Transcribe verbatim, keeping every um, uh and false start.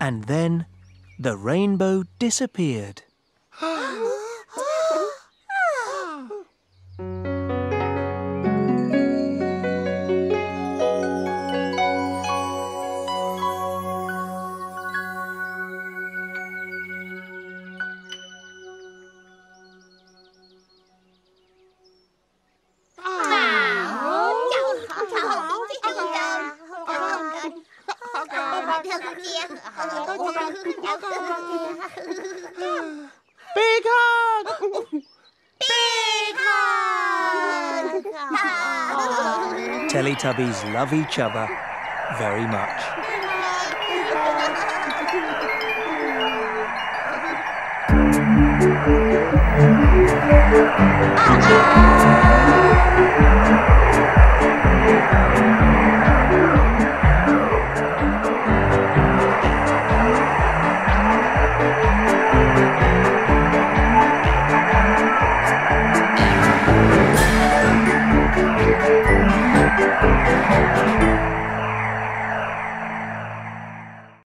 And then the rainbow disappeared. Big hug! Big hug! Teletubbies love each other very much. Uh-oh!